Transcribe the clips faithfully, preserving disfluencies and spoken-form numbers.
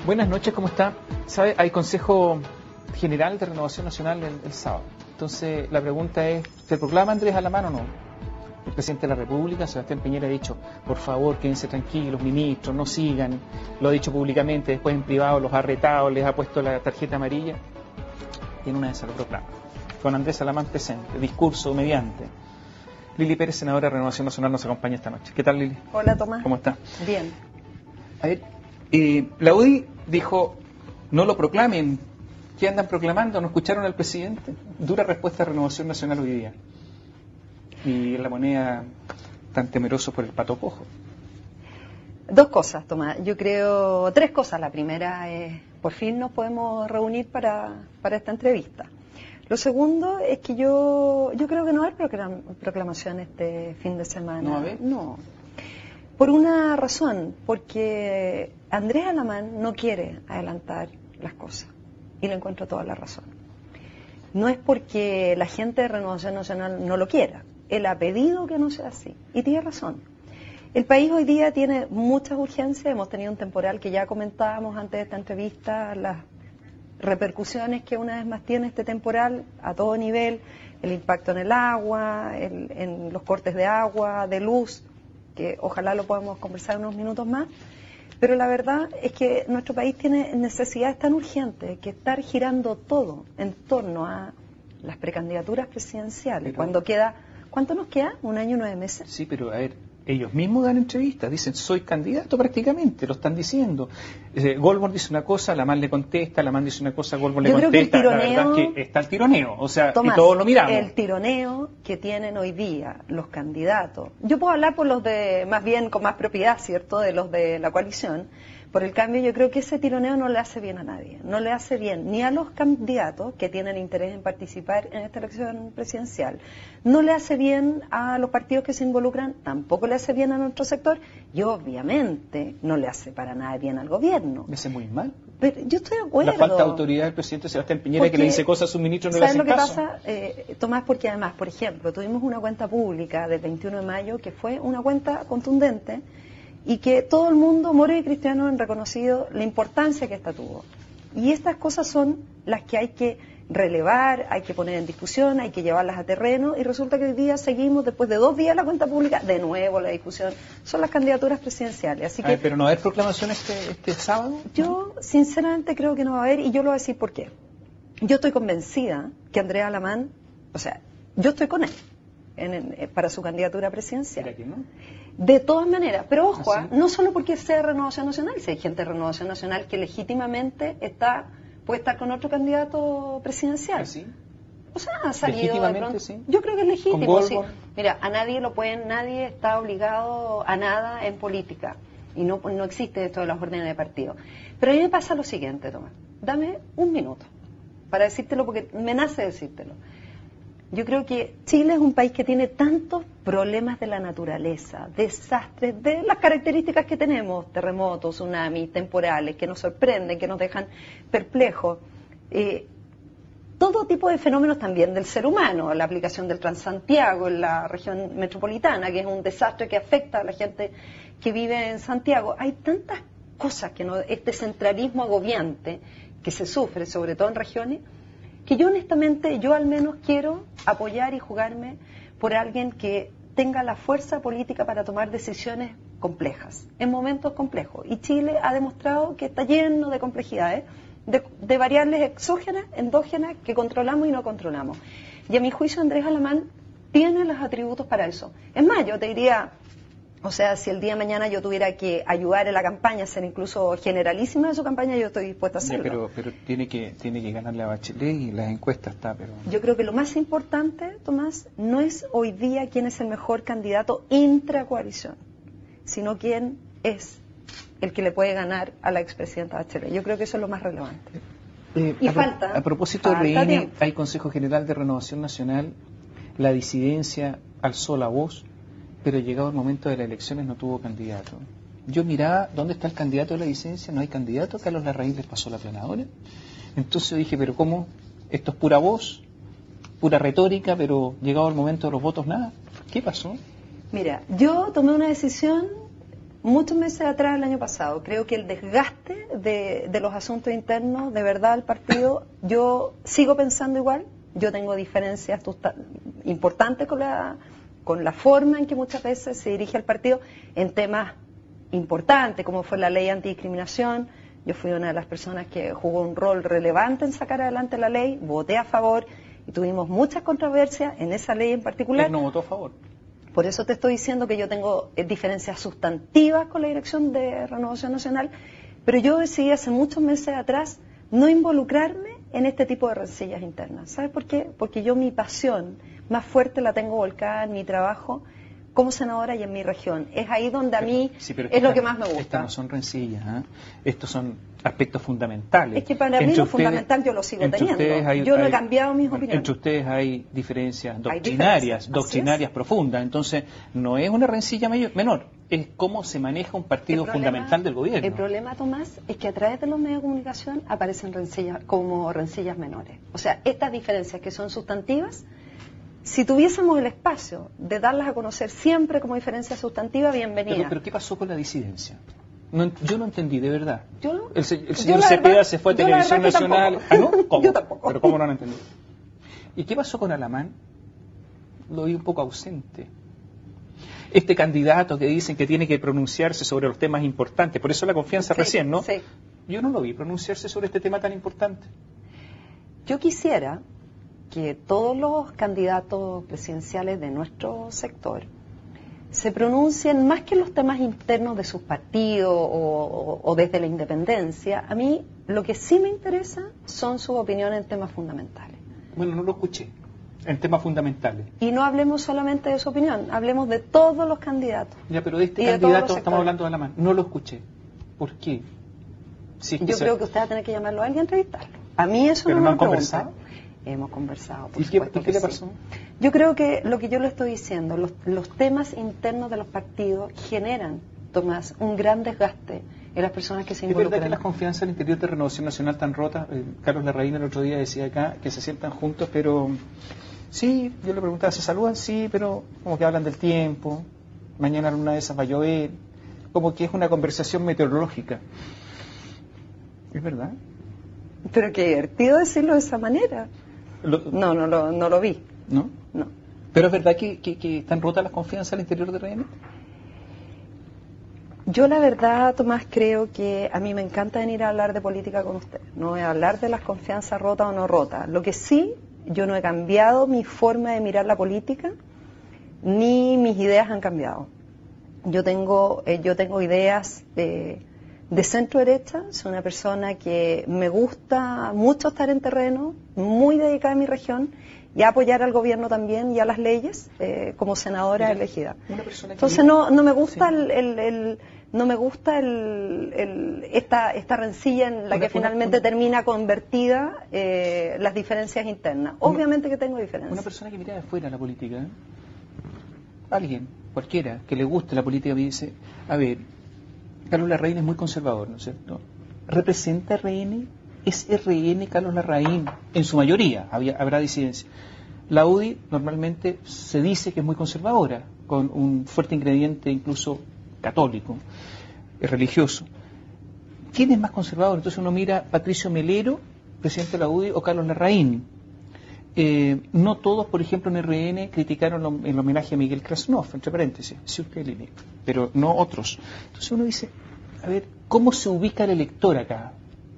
Buenas noches, ¿cómo está? ¿Sabe? Hay Consejo General de Renovación Nacional el, el sábado. Entonces, la pregunta es, ¿se proclama Andrés Alamán o no? El presidente de la República, Sebastián Piñera, ha dicho, por favor, quédense tranquilos, ministros, no sigan. Lo ha dicho públicamente, después en privado los ha retado, les ha puesto la tarjeta amarilla. Y en una de esas lo proclama. Con Andrés Alamán presente, discurso mediante. Lili Pérez, senadora de Renovación Nacional, nos acompaña esta noche. ¿Qué tal, Lili? Hola, Tomás. ¿Cómo está? Bien. A ver, eh, la U D I dijo, no lo proclamen. ¿Qué andan proclamando? ¿No escucharon al presidente? Dura respuesta de Renovación Nacional hoy día. Y la moneda tan temeroso por el pato cojo. Dos cosas, Tomás. Yo creo, tres cosas. La primera es, por fin nos podemos reunir para, para esta entrevista. Lo segundo es que yo yo creo que no hay proclam- proclamación este fin de semana. ¿No va a haber? No. Por una razón, porque Andrés Alamán no quiere adelantar las cosas. Y le encuentro toda la razón. No es porque la gente de Renovación Nacional no lo quiera. Él ha pedido que no sea así. Y tiene razón. El país hoy día tiene muchas urgencias. Hemos tenido un temporal que ya comentábamos antes de esta entrevista, las repercusiones que una vez más tiene este temporal a todo nivel, el impacto en el agua, el, en los cortes de agua, de luz, que ojalá lo podamos conversar unos minutos más. Pero la verdad es que nuestro país tiene necesidades tan urgentes que estar girando todo en torno a las precandidaturas presidenciales. Pero, cuando queda, ¿cuánto nos queda? ¿Un año y nueve meses? Sí, pero a ver, ellos mismos dan entrevistas, dicen, soy candidato prácticamente, lo están diciendo. Eh, Goldberg dice una cosa, Alamán le contesta, Alamán dice una cosa, Goldberg le Yo creo que el contesta. tironeo- La verdad es que está el tironeo, o sea, Tomás, y todos lo miramos. el tironeo que tienen hoy día los candidatos, yo puedo hablar por los de, más bien con más propiedad, ¿cierto?, de los de la coalición. Por el cambio, yo creo que ese tironeo no le hace bien a nadie. No le hace bien ni a los candidatos que tienen interés en participar en esta elección presidencial. No le hace bien a los partidos que se involucran, tampoco le hace bien a nuestro sector y obviamente no le hace para nada bien al gobierno. Me hace muy mal. Pero yo estoy de acuerdo. La falta de autoridad del presidente Sebastián Piñera, Porque, que le dice cosas a sus ministros no le ¿sabes hacen lo que caso? pasa, eh, Tomás? Porque además, por ejemplo, tuvimos una cuenta pública del veintiuno de mayo que fue una cuenta contundente y que todo el mundo, moro y cristiano, han reconocido la importancia que esta tuvo. Y estas cosas son las que hay que relevar, hay que poner en discusión, hay que llevarlas a terreno, y resulta que hoy día seguimos, después de dos días la cuenta pública, de nuevo la discusión, son las candidaturas presidenciales. Así que, Ay, pero no va a haber proclamación este, este sábado. yo sinceramente creo que no va a haber, y yo lo voy a decir por qué. Yo estoy convencida que Andrés Alamán, o sea, yo estoy con él en, en, para su candidatura presidencial. ¿Será que no? De todas maneras, pero ojo, ¿Ah, sí? no solo porque sea Renovación Nacional, si hay gente de Renovación Nacional que legítimamente está puede estar con otro candidato presidencial. ¿Ah, sí? O sea, ha salido de Legítimamente, pronto. sí. Yo creo que es legítimo. ¿Con Sí. Goldberg? Mira, a nadie lo pueden, nadie está obligado a nada en política. Y no, no existe esto de las órdenes de partido. Pero a mí me pasa lo siguiente, Tomás. Dame un minuto para decírtelo, porque me nace decírtelo. Yo creo que Chile es un país que tiene tantos problemas de la naturaleza, desastres, de las características que tenemos, terremotos, tsunamis, temporales, que nos sorprenden, que nos dejan perplejos. Eh, todo tipo de fenómenos también del ser humano, la aplicación del Transantiago en la región metropolitana, que es un desastre que afecta a la gente que vive en Santiago. Hay tantas cosas que no, este centralismo agobiante que se sufre, sobre todo en regiones, que yo honestamente, yo al menos quiero apoyar y jugarme por alguien que tenga la fuerza política para tomar decisiones complejas, en momentos complejos. Y Chile ha demostrado que está lleno de complejidades, de, de variables exógenas, endógenas, que controlamos y no controlamos. Y a mi juicio Andrés Alamán tiene los atributos para eso. Es más, yo te diría, o sea, si el día de mañana yo tuviera que ayudar en la campaña, ser incluso generalísima de su campaña, yo estoy dispuesta a hacerlo. Ya, pero pero tiene que tiene que ganarle a Bachelet y las encuestas está, pero... Yo creo que lo más importante, Tomás, no es hoy día quién es el mejor candidato intracoalición, sino quién es el que le puede ganar a la expresidenta Bachelet. Yo creo que eso es lo más relevante. Eh, y a, falta... A propósito falta de R E N, tiempo. hay Consejo General de Renovación Nacional, la disidencia alzó la voz, pero llegado el momento de las elecciones no tuvo candidato. Yo miraba, ¿dónde está el candidato de la disidencia? No hay candidato, Carlos Larraín les pasó la planadora. Entonces dije, pero ¿cómo? Esto es pura voz, pura retórica, pero llegado el momento de los votos, nada. ¿Qué pasó? Mira, yo tomé una decisión muchos meses atrás, el año pasado. Creo que el desgaste de, de los asuntos internos, de verdad, al partido, yo sigo pensando igual. Yo tengo diferencias importantes con la, con la forma en que muchas veces se dirige el partido en temas importantes, como fue la ley antidiscriminación. Yo fui una de las personas que jugó un rol relevante en sacar adelante la ley, voté a favor y tuvimos muchas controversias en esa ley en particular. ¿Él no votó a favor? Por eso te estoy diciendo que yo tengo eh, diferencias sustantivas con la dirección de Renovación Nacional, pero yo decidí hace muchos meses atrás no involucrarme en este tipo de rencillas internas. ¿Sabes por qué? Porque yo mi pasión más fuerte la tengo volcada en mi trabajo como senadora y en mi región. Es ahí donde a mí sí, pero es lo que más me gusta. Estas no son rencillas, ¿eh? Estos son aspectos fundamentales. Es que para entre mí lo ustedes, fundamental yo lo sigo teniendo. Hay, yo no hay, he cambiado mis opiniones. Entre ustedes hay diferencias doctrinarias, hay diferencias. doctrinarias profundas. Entonces, no es una rencilla mayor, menor, es cómo se maneja un partido el problema, fundamental del gobierno. El problema, Tomás, es que a través de los medios de comunicación aparecen rencillas como rencillas menores. O sea, estas diferencias que son sustantivas, si tuviésemos el espacio de darlas a conocer siempre como diferencias sustantivas, bienvenida. Pero, pero ¿qué pasó con la disidencia? No, yo no entendí, de verdad. Yo no, el, el señor Cepeda se fue a Televisión Nacional. ¿Ah, no? ¿Cómo? Yo tampoco. Pero ¿cómo no lo entendí? ¿Y qué pasó con Alamán? Lo vi un poco ausente. Este candidato que dicen que tiene que pronunciarse sobre los temas importantes, por eso la confianza sí, recién, ¿no? Sí. Yo no lo vi pronunciarse sobre este tema tan importante. Yo quisiera que todos los candidatos presidenciales de nuestro sector se pronuncien más que en los temas internos de sus partidos o, o, o desde la independencia. A mí lo que sí me interesa son sus opiniones en temas fundamentales. Bueno, no lo escuché, en temas fundamentales. Y no hablemos solamente de su opinión, hablemos de todos los candidatos. Ya, pero de este de candidato estamos hablando de Alamán. No lo escuché. ¿Por qué? Si es que Yo se... creo que usted va a tener que llamarlo a alguien y entrevistarlo. A mí eso ¿Pero no no me han conversado? Hemos conversado, por ¿Y qué, supuesto ¿y qué que le sí. pasó? Yo creo que lo que yo le estoy diciendo, los, los temas internos de los partidos generan, Tomás, un gran desgaste en las personas que se involucran. ¿Es verdad que las confianzas al interior de Renovación Nacional están rotas? Eh, Carlos Larraín el otro día decía acá que se sientan juntos, pero sí, yo le preguntaba, ¿se saludan? Sí, pero como que hablan del tiempo, mañana una de esas va a llover, como que es una conversación meteorológica. ¿Es verdad? Pero qué divertido decirlo de esa manera. Lo, no, no lo, no lo vi. ¿No? No. ¿Pero es verdad que, que, que están rotas las confianzas al interior de R N? Yo la verdad, Tomás, creo que a mí me encanta venir a hablar de política con usted. No voy a hablar de las confianzas rotas o no rotas. Lo que sí, yo no he cambiado mi forma de mirar la política, ni mis ideas han cambiado. Yo tengo, eh, yo tengo ideas eh, de centro derecha, soy una persona que me gusta mucho estar en terreno, muy dedicada a mi región y a apoyar al gobierno también y a las leyes eh, como senadora Mira, elegida. Entonces vive... no no me gusta sí. el, el, el no me gusta el, el, esta esta rencilla en la una, que finalmente una, termina convertida eh, las diferencias internas. Una, Obviamente que tengo diferencias. Una persona que mira de afuera la política, ¿eh? Alguien, cualquiera, que le guste la política, me dice, a ver, Carlos Larraín es muy conservador, ¿no es cierto? ¿Representa R N? ¿Es R N Carlos Larraín? En su mayoría había, habrá disidencia. La U D I normalmente se dice que es muy conservadora, con un fuerte ingrediente incluso católico, religioso. ¿Quién es más conservador? Entonces uno mira Patricio Melero, presidente de la U D I, o Carlos Larraín. Eh, no todos, por ejemplo, en R N criticaron lo, el homenaje a Miguel Krasnov, entre paréntesis, si usted le lee, pero no otros. Entonces uno dice, a ver, ¿cómo se ubica el elector acá?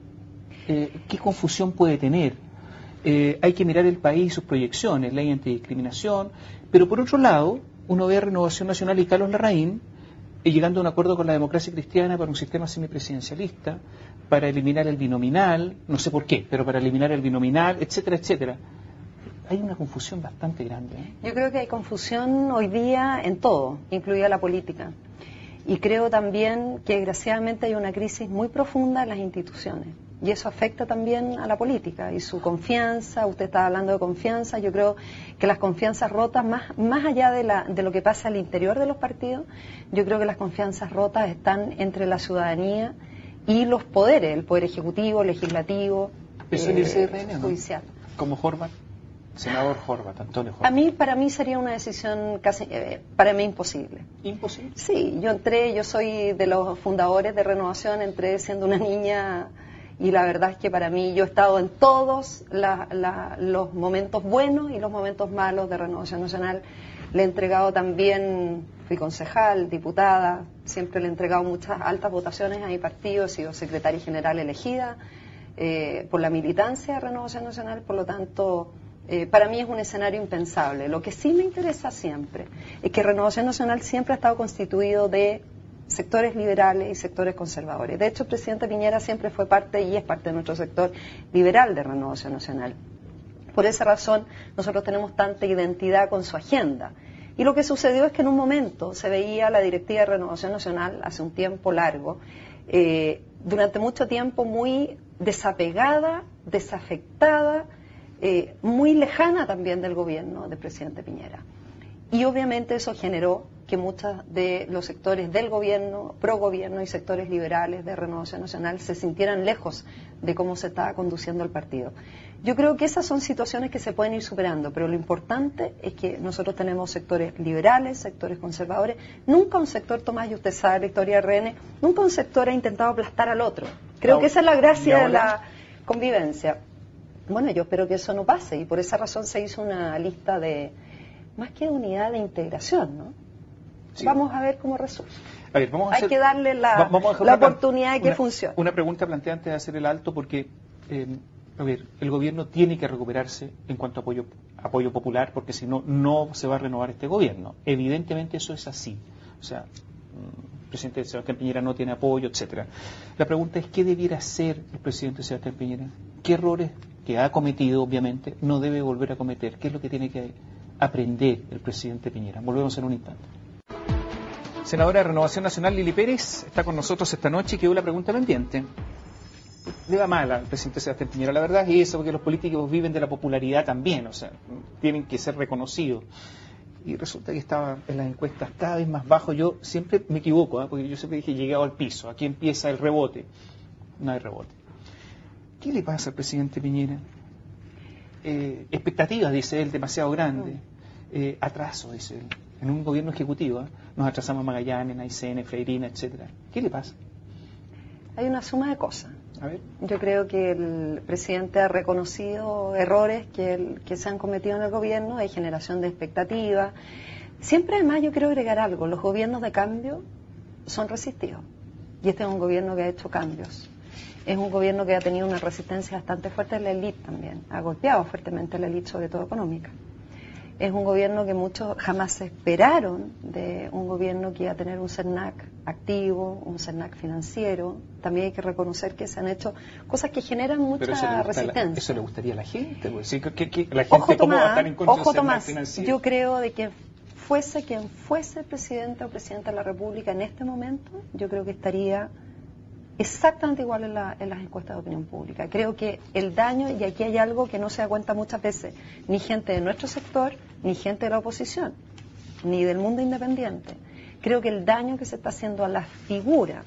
Eh, ¿Qué confusión puede tener? Eh, hay que mirar el país y sus proyecciones, ley antidiscriminación, pero por otro lado, uno ve a Renovación Nacional y Carlos Larraín eh, llegando a un acuerdo con la democracia cristiana para un sistema semipresidencialista, para eliminar el binominal, no sé por qué, pero para eliminar el binominal, etcétera, etcétera. Hay una confusión bastante grande, ¿eh? Yo creo que hay confusión hoy día en todo, incluida la política. Y creo también que desgraciadamente hay una crisis muy profunda en las instituciones. Y eso afecta también a la política y su confianza. Usted está hablando de confianza. Yo creo que las confianzas rotas, más, más allá de, la, de lo que pasa al interior de los partidos, yo creo que las confianzas rotas están entre la ciudadanía y los poderes, el poder ejecutivo, legislativo, eh, judicial. Como Horvath. Senador Horvat, Antonio Horvat. A mí, para mí sería una decisión casi, eh, para mí imposible. ¿Imposible? Sí, yo entré, yo soy de los fundadores de Renovación, entré siendo una niña y la verdad es que para mí yo he estado en todos la, la, los momentos buenos y los momentos malos de Renovación Nacional. Le he entregado también, fui concejal, diputada, siempre le he entregado muchas altas votaciones a mi partido, he sido secretaria general elegida eh, por la militancia de Renovación Nacional, por lo tanto, eh, para mí es un escenario impensable. Lo que sí me interesa siempre es que Renovación Nacional siempre ha estado constituido de sectores liberales y sectores conservadores. De hecho, el presidente Piñera siempre fue parte y es parte de nuestro sector liberal de Renovación Nacional. Por esa razón, nosotros tenemos tanta identidad con su agenda. Y lo que sucedió es que en un momento se veía la Directiva de Renovación Nacional, hace un tiempo largo, eh, durante mucho tiempo muy desapegada, desafectada, eh, muy lejana también del gobierno del presidente Piñera. Y obviamente eso generó que muchos de los sectores del gobierno, pro gobierno y sectores liberales de Renovación Nacional se sintieran lejos de cómo se estaba conduciendo el partido. Yo creo que esas son situaciones que se pueden ir superando, pero lo importante es que nosotros tenemos sectores liberales, sectores conservadores. Nunca un sector, Tomás, y usted sabe la historia de R N, nunca un sector ha intentado aplastar al otro. Creo no, que esa es la gracia de la convivencia. Bueno, yo espero que eso no pase y por esa razón se hizo una lista de, más que de unidad, de integración, ¿no? Sí. Vamos a ver cómo resulta. A ver, vamos a Hay hacer, que darle la, vamos a la oportunidad de que una, funcione. Una pregunta planteada antes de hacer el alto, porque eh, a ver, el gobierno tiene que recuperarse en cuanto a apoyo, apoyo popular, porque si no, no se va a renovar este gobierno. Evidentemente eso es así. O sea, el presidente Sebastián Piñera no tiene apoyo, etcétera. La pregunta es, ¿qué debiera hacer el presidente Sebastián Piñera? ¿Qué errores que ha cometido, obviamente, no debe volver a cometer? ¿Qué es lo que tiene que aprender el presidente Piñera? Volvemos en un instante. Senadora de Renovación Nacional, Lili Pérez, está con nosotros esta noche y quedó la pregunta pendiente. Le va mal al presidente Sebastián Piñera, la verdad es eso, porque los políticos viven de la popularidad también, o sea, tienen que ser reconocidos. Y resulta que estaba en las encuestas cada vez más bajo. Yo siempre me equivoco, ¿eh? Porque yo siempre dije llegado al piso, aquí empieza el rebote. No hay rebote. ¿Qué le pasa al presidente Piñera? Eh, expectativas, dice él, demasiado grandes. Eh, atraso, dice él. En un gobierno ejecutivo, ¿eh? Nos atrasamos a Magallanes, Aysén, Freirina, etcétera. ¿Qué le pasa? Hay una suma de cosas. A ver. Yo creo que el presidente ha reconocido errores que, el, que se han cometido en el gobierno, hay generación de expectativas. Siempre además yo quiero agregar algo, los gobiernos de cambio son resistidos. Y este es un gobierno que ha hecho cambios. Es un gobierno que ha tenido una resistencia bastante fuerte en la élite también. Ha golpeado fuertemente a la élite, sobre todo económica. Es un gobierno que muchos jamás se esperaron de un gobierno que iba a tener un CERNAC activo, un CERNAC financiero. También hay que reconocer que se han hecho cosas que generan mucha Pero eso le resistencia. La, eso le gustaría a la gente. Pues. ¿Sí? ¿Qué, qué, la gente ojo, ¿cómo Tomás, va a estar en contra ojo, del CERNAC Tomás, financiero? yo creo de que fuese quien fuese presidente o presidenta de la República en este momento, yo creo que estaría exactamente igual en, la, en las encuestas de opinión pública. Creo que el daño, y aquí hay algo que no se da cuenta muchas veces, ni gente de nuestro sector, ni gente de la oposición, ni del mundo independiente. Creo que el daño que se está haciendo a la figura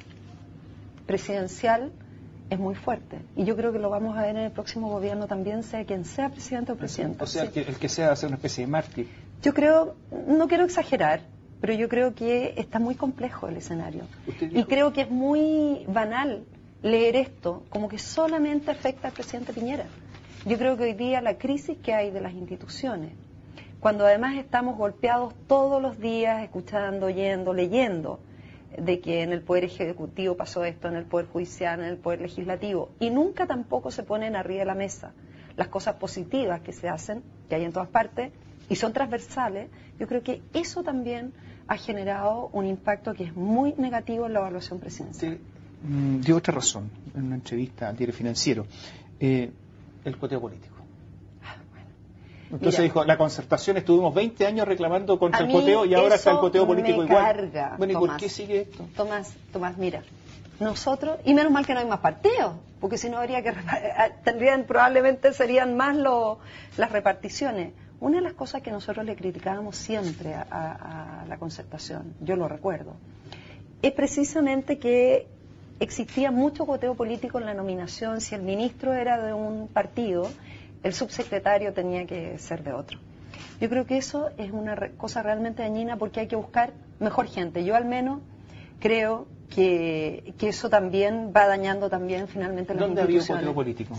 presidencial es muy fuerte. Y yo creo que lo vamos a ver en el próximo gobierno también, sea quien sea presidente o presidenta. O sea, sí. el, que, el que sea va a ser una especie de mártir. Yo creo, no quiero exagerar, pero yo creo que está muy complejo el escenario. Y creo que es muy banal leer esto como que solamente afecta al presidente Piñera. Yo creo que hoy día la crisis que hay de las instituciones, cuando además estamos golpeados todos los días, escuchando, oyendo, leyendo, de que en el Poder Ejecutivo pasó esto, en el Poder Judicial, en el Poder Legislativo, y nunca tampoco se ponen arriba de la mesa las cosas positivas que se hacen, que hay en todas partes, y son transversales. Yo creo que eso también ha generado un impacto que es muy negativo en la evaluación presidencial. Sí, mm, dio otra razón en una entrevista al Diario Financiero, eh, el coteo político. Ah, bueno. Entonces Mira, dijo, la concertación estuvimos veinte años reclamando contra a el mí coteo y ahora está el coteo político me igual. Carga, bueno, ¿y Tomás, por qué sigue esto? Tomás, Tomás, mira, nosotros, y menos mal que no hay más partidos, porque si no habría que, tendrían, probablemente serían más lo, las reparticiones. Una de las cosas que nosotros le criticábamos siempre a, a, a la concertación, yo lo recuerdo, es precisamente que existía mucho goteo político en la nominación. Si el ministro era de un partido, el subsecretario tenía que ser de otro. Yo creo que eso es una re cosa realmente dañina porque hay que buscar mejor gente. Yo al menos creo que, que eso también va dañando también finalmente las instituciones. ¿Dónde había un cuoteo político?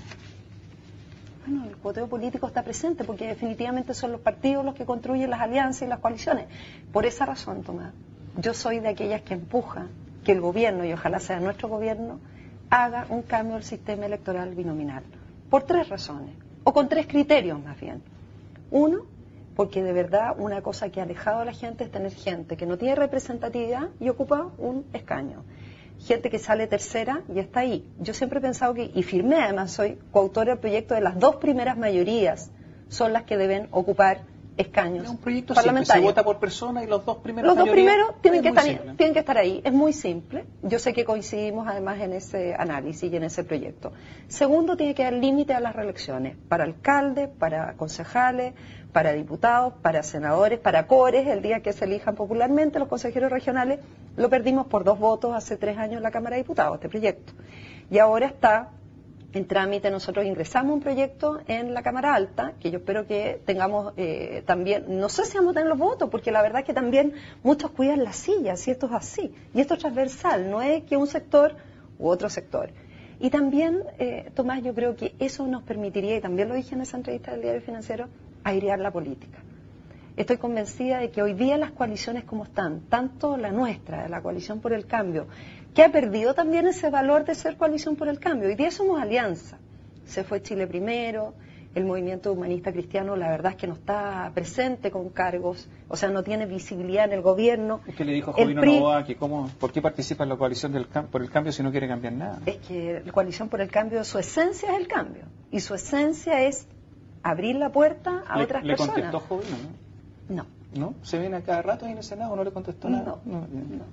Bueno, el cuoteo político está presente porque definitivamente son los partidos los que construyen las alianzas y las coaliciones. Por esa razón, Tomás, yo soy de aquellas que empuja que el gobierno, y ojalá sea nuestro gobierno, haga un cambio del sistema electoral binominal. Por tres razones, o con tres criterios más bien. Uno, porque de verdad una cosa que ha alejado a la gente es tener gente que no tiene representatividad y ocupa un escaño. Gente que sale tercera y está ahí. Yo siempre he pensado que, y firmé además, soy coautora del proyecto de las dos primeras mayorías son las que deben ocupar escaños es un proyecto parlamentarios. Simple. Se vota por persona y los dos primeros Los dos primeros tienen que, estar, simple. tienen que estar ahí. Es muy simple. Yo sé que coincidimos además en ese análisis y en ese proyecto. Segundo, tiene que haber límite a las reelecciones. Para alcaldes, para concejales, para diputados, para senadores, para cores, el día que se elijan popularmente los consejeros regionales, lo perdimos por dos votos hace tres años en la Cámara de Diputados, este proyecto. Y ahora está en trámite, nosotros ingresamos un proyecto en la Cámara Alta, que yo espero que tengamos eh, también, no sé si vamos a tener los votos, porque la verdad es que también muchos cuidan las sillas, y esto es así, y esto es transversal, no es que un sector u otro sector. Y también, eh, Tomás, yo creo que eso nos permitiría, y también lo dije en esa entrevista del Diario Financiero, airear la política. Estoy convencida de que hoy día las coaliciones como están, tanto la nuestra, la coalición por el cambio, que ha perdido también ese valor de ser coalición por el cambio. Hoy día somos alianza. Se fue Chile Primero, el movimiento humanista cristiano la verdad es que no está presente con cargos, o sea, no tiene visibilidad en el gobierno. Es que le dijo a Jovino Novoa que cómo, ¿por qué participa en la coalición del cam por el cambio si no quiere cambiar nada? Es que la coalición por el cambio, su esencia es el cambio, y su esencia es abrir la puerta a le, otras le personas. ¿Le contestó Jovino, no? No. ¿No? ¿Se viene a cada rato en el Senado? ¿No le contestó nada? No, no, no. no.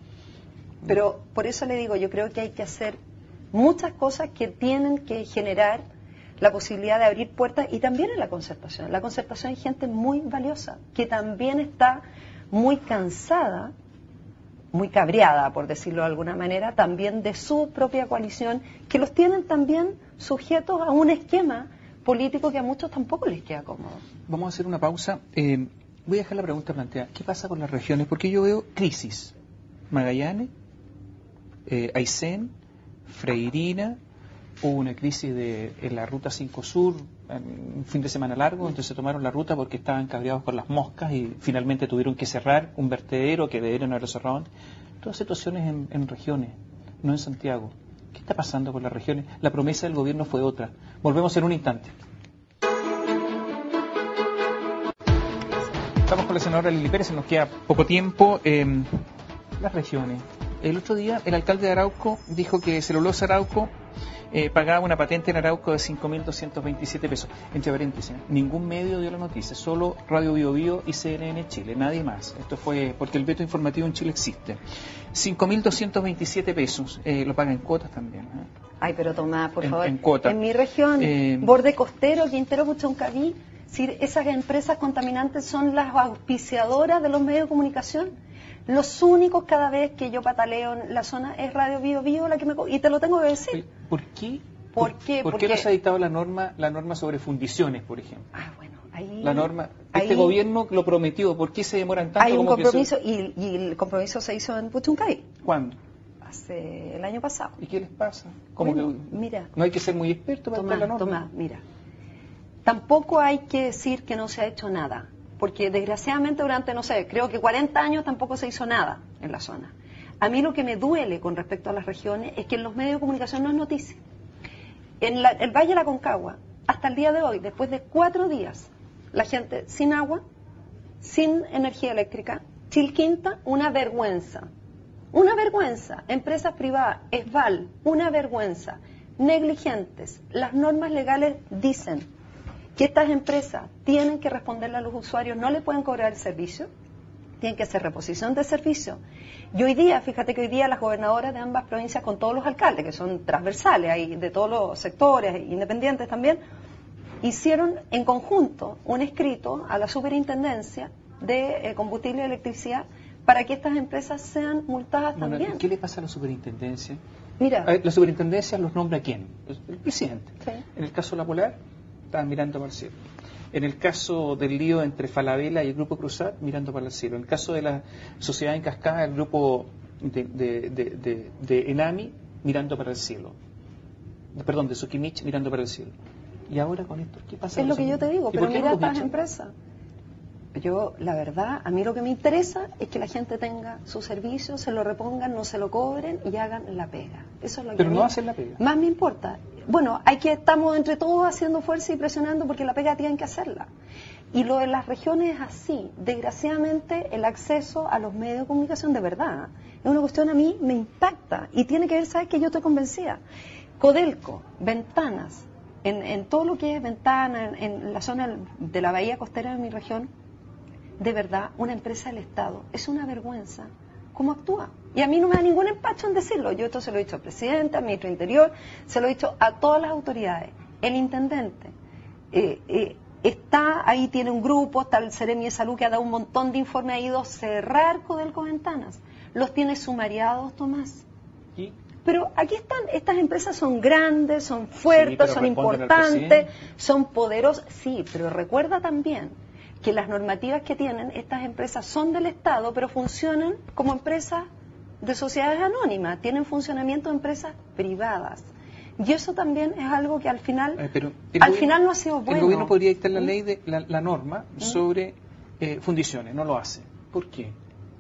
Pero por eso le digo, yo creo que hay que hacer muchas cosas que tienen que generar la posibilidad de abrir puertas, y también en la concertación. En la concertación hay gente muy valiosa, que también está muy cansada, muy cabreada, por decirlo de alguna manera, también de su propia coalición, que los tienen también sujetos a un esquema político que a muchos tampoco les queda cómodo. Vamos a hacer una pausa. Eh, voy a dejar la pregunta planteada. ¿Qué pasa con las regiones? Porque yo veo crisis. Magallanes, eh, Aysén, Freirina, hubo una crisis de, en la ruta cinco Sur, en un fin de semana largo, entonces se tomaron la ruta porque estaban cabreados con las moscas y finalmente tuvieron que cerrar un vertedero que deberían haberlo cerrado antes. Todas situaciones en, en regiones, no en Santiago. ¿Qué está pasando con las regiones? La promesa del gobierno fue otra. Volvemos en un instante. Estamos con la senadora Lili Pérez, nos queda poco tiempo. Eh, las regiones. El otro día el alcalde de Arauco dijo que Celulosa Arauco eh, pagaba una patente en Arauco de cinco mil doscientos veintisiete pesos. Entre paréntesis, ningún medio dio la noticia, solo Radio Bio Bio y C N N Chile, nadie más. Esto fue porque el veto informativo en Chile existe. cinco mil doscientos veintisiete pesos, eh, lo pagan en cuotas también. ¿eh? Ay, pero Tomás, por en, favor, en, cuota. en mi región, eh, borde costero, Quintero, Puchoncaví, si esas empresas contaminantes son las auspiciadoras de los medios de comunicación. Los únicos cada vez que yo pataleo en la zona es Radio Bio Bio la que me... Y te lo tengo que decir. ¿Por qué? ¿Por, ¿Por qué? ¿Por Porque... qué no se ha dictado la norma, la norma sobre fundiciones, por ejemplo? Ah, bueno, ahí... La norma, ahí, este gobierno lo prometió, ¿por qué se demoran tanto? Hay un como compromiso, que se... y, y el compromiso se hizo en Puchuncaví. ¿Cuándo? Hace el año pasado. ¿Y qué les pasa? Como bueno, que mira... No hay que ser muy experto para Tomás, la norma. Tomás, mira. Tampoco hay que decir que no se ha hecho nada. Porque desgraciadamente durante, no sé, creo que cuarenta años tampoco se hizo nada en la zona. A mí lo que me duele con respecto a las regiones es que en los medios de comunicación no es noticia. En la, el Valle de la Concagua, hasta el día de hoy, después de cuatro días, la gente sin agua, sin energía eléctrica, Chilquinta, una vergüenza. Una vergüenza. Empresas privadas, Esval, una vergüenza. Negligentes. Las normas legales dicen que estas empresas tienen que responderle a los usuarios, no le pueden cobrar el servicio, tienen que hacer reposición de servicio. Y hoy día, fíjate que hoy día las gobernadoras de ambas provincias, con todos los alcaldes, que son transversales, hay de todos los sectores, independientes también, hicieron en conjunto un escrito a la superintendencia de eh, combustible y electricidad para que estas empresas sean multadas bueno, también. ¿Qué le pasa a la superintendencia? Mira, ¿La superintendencia los nombra quién? El presidente. Sí. En el caso de la Polar, estaban mirando para el cielo. En el caso del lío entre Falabella y el Grupo Cruzat, mirando para el cielo. En el caso de la sociedad en cascada, el grupo de, de, de, de, de Enami, mirando para el cielo. Perdón, de Sokimich, mirando para el cielo. Y ahora con esto, ¿qué pasa? Es lo que yo te digo, pero mira estas empresas. Yo, la verdad, a mí lo que me interesa es que la gente tenga su servicio, se lo repongan, no se lo cobren y hagan la pega. Eso es lo que pero no hacen la pega. Más me importa. Bueno, hay que estamos entre todos haciendo fuerza y presionando porque la pega tienen que hacerla. Y lo de las regiones es así. Desgraciadamente, el acceso a los medios de comunicación de verdad es una cuestión a mí me impacta y tiene que ver, ¿sabes? Que yo estoy convencida. Codelco, Ventanas, en, en todo lo que es Ventana, en, en la zona de la bahía costera de mi región, de verdad, una empresa del Estado. Es una vergüenza cómo actúa. Y a mí no me da ningún empacho en decirlo. Yo esto se lo he dicho al presidente, al ministro del Interior, se lo he dicho a todas las autoridades. El intendente eh, eh, está ahí, tiene un grupo, está el Seremi de Salud que ha dado un montón de informes, ha ido a cerrar Codelco Ventanas. Los tiene sumariados, Tomás. ¿Y? Pero aquí están, estas empresas son grandes, son fuertes, sí, son importantes, son poderosas. Sí, pero recuerda también que las normativas que tienen estas empresas son del Estado, pero funcionan como empresas de sociedades anónimas, tienen funcionamiento de empresas privadas. Y eso también es algo que al final eh, pero al final no ha sido bueno. El gobierno podría dictar la ley, de la, la norma ¿Mm? sobre eh, fundiciones, no lo hace. ¿Por qué?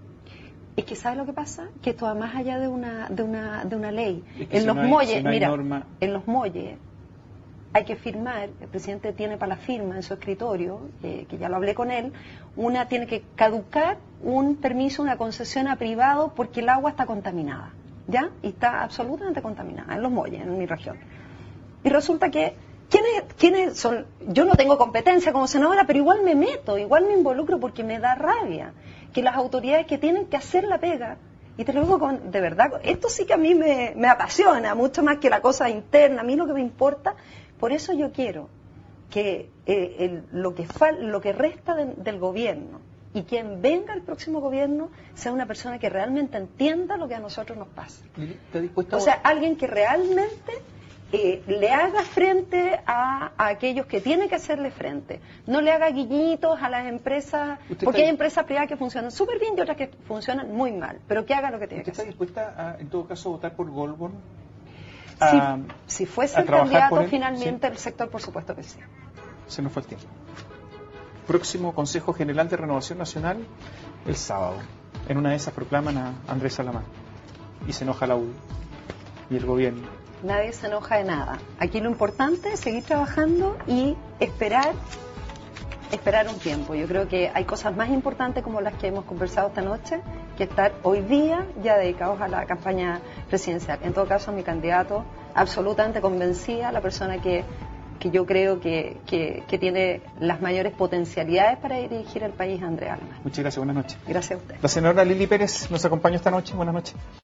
Es que ¿sabes lo que pasa? Que esto va más allá de una de una de una ley. Es que en si los no hay, muelles, si no hay mira, norma... en los muelles hay que firmar, el presidente tiene para la firma en su escritorio, eh, que ya lo hablé con él, una tiene que caducar un permiso, una concesión a privado porque el agua está contaminada, ¿ya? Y está absolutamente contaminada en los muelles, en mi región. Y resulta que, ¿quiénes, quiénes son? Yo no tengo competencia como senadora, pero igual me meto, igual me involucro porque me da rabia que las autoridades que tienen que hacer la pega, y te lo digo con, de verdad, esto sí que a mí me, me apasiona, mucho más que la cosa interna, a mí lo que me importa. Por eso yo quiero que eh, el, lo, que fal, lo que resta de, del gobierno y quien venga al próximo gobierno sea una persona que realmente entienda lo que a nosotros nos pasa. O sea, alguien que realmente eh, le haga frente a, a aquellos que tienen que hacerle frente. No le haga guiñitos a las empresas, porque hay empresas privadas que funcionan súper bien y otras que funcionan muy mal, pero que haga lo que tiene que hacer. ¿Usted está dispuesta, a, en todo caso, a votar por Goldborn? A, si, si fuese el candidato finalmente, sí. El sector, por supuesto que sí. Se nos fue el tiempo. Próximo Consejo General de Renovación Nacional, el sábado. En una de esas proclaman a Andrés Salamán. Y se enoja la U D y el gobierno. Nadie se enoja de nada. Aquí lo importante es seguir trabajando y esperar, esperar un tiempo. Yo creo que hay cosas más importantes como las que hemos conversado esta noche que estar hoy día ya dedicados a la campaña presidencial. En todo caso, mi candidato, absolutamente convencida, la persona que, que yo creo que, que, que tiene las mayores potencialidades para dirigir el país, Andrea Alamán. Muchas gracias, buenas noches. Gracias a usted. La senadora Lili Pérez nos acompaña esta noche. Buenas noches.